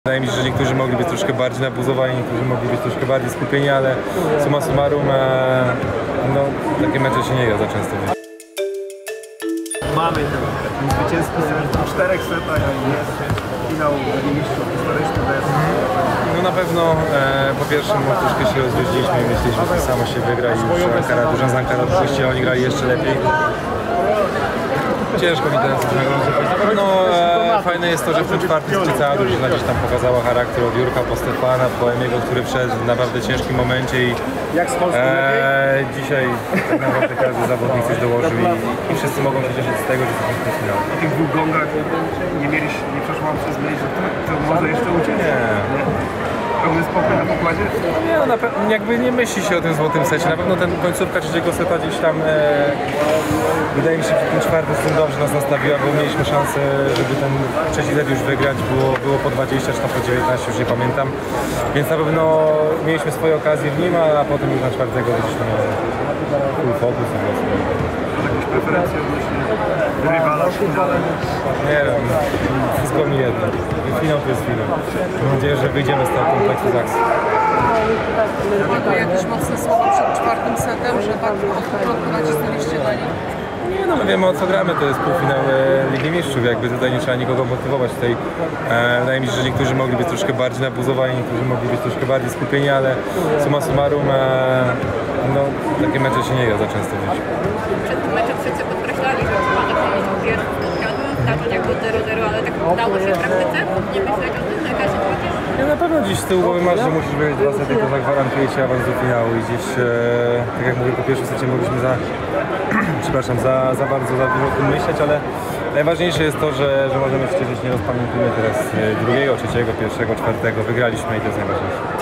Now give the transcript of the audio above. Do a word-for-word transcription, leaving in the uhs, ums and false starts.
Wydaje mi się, że niektórzy mogli być troszkę bardziej nabuzowani, niektórzy mogli być troszkę bardziej skupieni, ale summa summarum e, no, takie mecze się nie gra za często. Mamy ten zwycięski w czterech setach, jest finał mistrzów historyczny. No na pewno e, po pierwsze no, troszkę się rozwiedziliśmy i myśleliśmy, że samo się wygra i już Ankara, duża z Ankara odpuści, a oni grali jeszcze lepiej. Ciężko mi teraz zagrozić. Na pewno e, fajne jest to, że w tym czwartym secie cała drużyna gdzieś tam pokazała charakter od Jurka po Stefana, po Emiego, który wszedł w naprawdę ciężkim momencie i jak z Polską e, dzisiaj tak naprawdę każdy zawodnik coś dołożył i, i wszyscy mogą się cieszyć z tego, że to jest finał. W tych dwóch gongach nie mieliście, nie przeszło wam przez myśl, że to, to może jeszcze uciec? Nie. Pełny spokój na pokładzie? Nie, no, na jakby nie myśli się o tym złotym secie. Na pewno ten końcówka trzeciego seta gdzieś tam e, wydaje mi się, że ten czwarty z tym dobrze nas nastawiła, bo mieliśmy szansę, żeby ten trzeci set już wygrać. Było, było po dwadzieścia czy tam po dziewiętnaście, już nie pamiętam. Więc na pewno mieliśmy swoje okazje w nim, a potem już na czwartego gdzieś tam full focus. Jakieś preferencje odnośnie rywala w finale? Nie wiem, wszystko mi jedno. Finał to jest finał. Mam nadzieję, że wyjdziemy z tego kompleksu z akcji. Były jakieś mocne słowa przed czwartym setem, że tak od początku nacisnęliście na nich? Nie no, my wiemy o co gramy, to jest półfinał e, Ligi Mistrzów, jakby tutaj nie trzeba nikogo motywować. Tutaj e, wydaje mi się, że niektórzy mogli być troszkę bardziej nabuzowani, niektórzy mogli być troszkę bardziej skupieni, ale summa summarum e, no, takie mecze się nie gra za często w życiu. Przed tym meczem wszyscy podkreślali, że trzeba zapomnieć o pierwszym spotkaniu, zdarzeń jak było zero zero, ale tak udało się w praktyce nie myśleć o tym, że jaka sytuacja? Ja na pewno gdzieś z tyłu głowy masz, że musisz wygrać dwa sety, to zagwarantuje ci awans do finału i gdzieś, e, tak jak mówię, po pierwszym secie mogliśmy za, przepraszam, za, za bardzo za dużo o tym myśleć, ale najważniejsze jest to, że, że możemy się cieszyć, nie rozpamiętujemy teraz drugiego, trzeciego, pierwszego, czwartego, wygraliśmy i to jest najważniejsze.